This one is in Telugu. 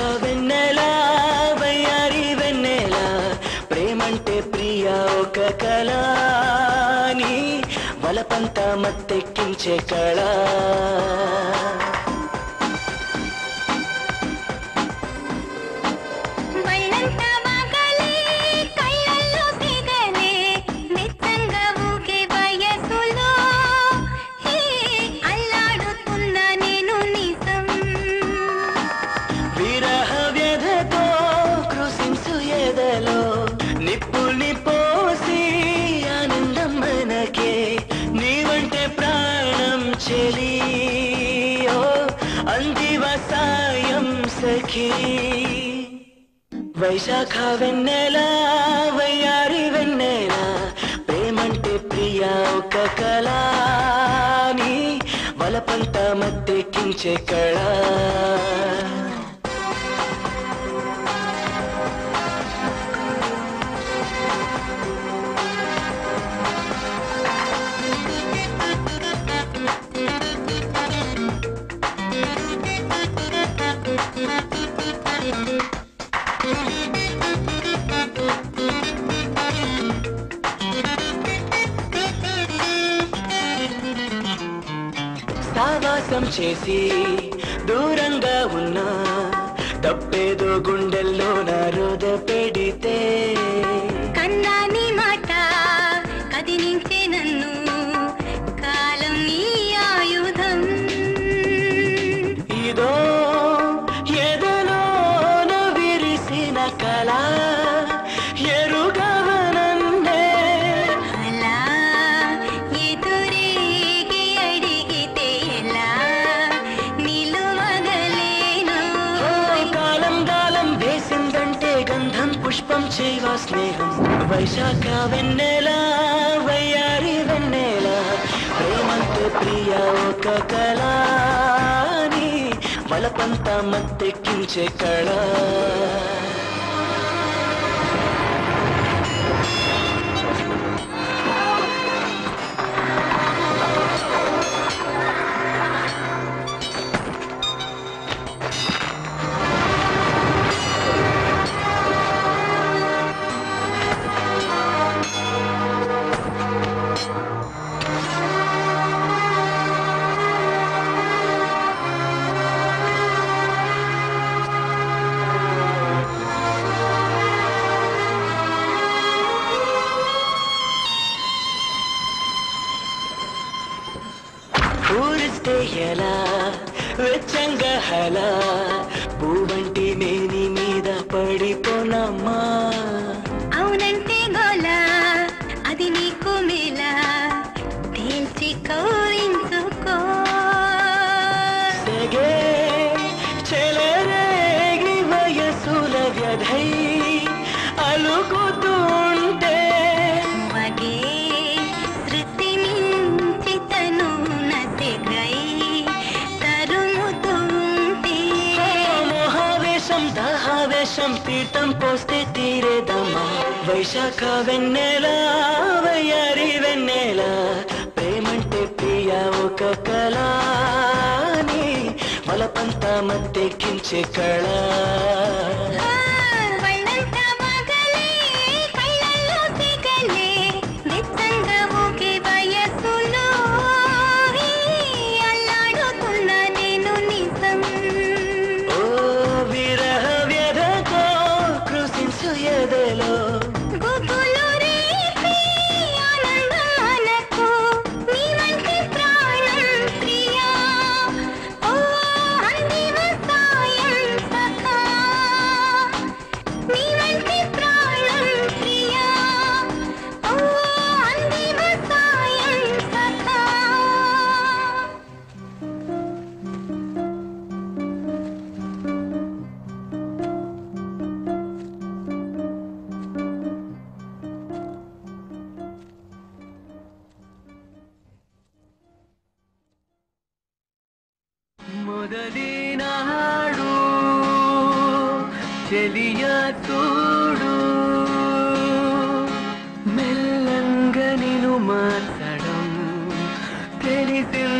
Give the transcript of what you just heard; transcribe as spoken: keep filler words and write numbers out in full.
వెన్నెల వయ్యారి వెన్నెల ప్రేమంటే ప్రియా ఒక కళ నీ వలపంతా మత్తెక్కించే కళ వైశాఖ వెన్నెల వయ్యారి వెన్నెల ప్రేమంటే ప్రియా ఒక కళ నీ వలపంతా మత్తెక్కించే కళ సావాసం చేసి దూరంగా ఉన్నా తప్పేదో గుండెల్లో నా రోద పెడితే కన్నాని మాట కదిలించే నన్ను కాలం నీ ఆయుధం ఇదో ఎదలోన విరిసిన కళ ఎరుగవనన్నే అలా ఎదురేగి అడిగితే ఎలా నిలువగలేను కాలం గాలం వేసిందంటే గంధం పుష్పం చేవా స్నేహం వైశాఖ వెన్నెల వయ్యారి వెన్నెల ప్రేమంటే ప్రియా ఒక కళ నీ వలపంతా మత్తెక్కించే కళ ఊరిస్తే ఎలా వెచ్చంగా హలా పూవంటి మేని మీద పడిపోనమ్మా అవునంటే గోలా అది నీకు మేలా తేల్చి కౌరించుకో సెగే చెలరేగి వయసుల వ్యధై అలుకుతుంటే వగే శృతి మించి తను నసెగై తరుముతుంటే మోహావేశం దాహావేశం తీర్థం పోస్తే తీరేదమ్మా వైశాఖ వెన్నెల వయ్యారి వెన్నెల ప్రేమంటే ప్రియా ఒక కళ నీ వలపంతా మత్తెక్కించే కళ మొదలినాడు చెలియ తోడు మెల్లంగా నిన్ను మార్చడం తెలిసి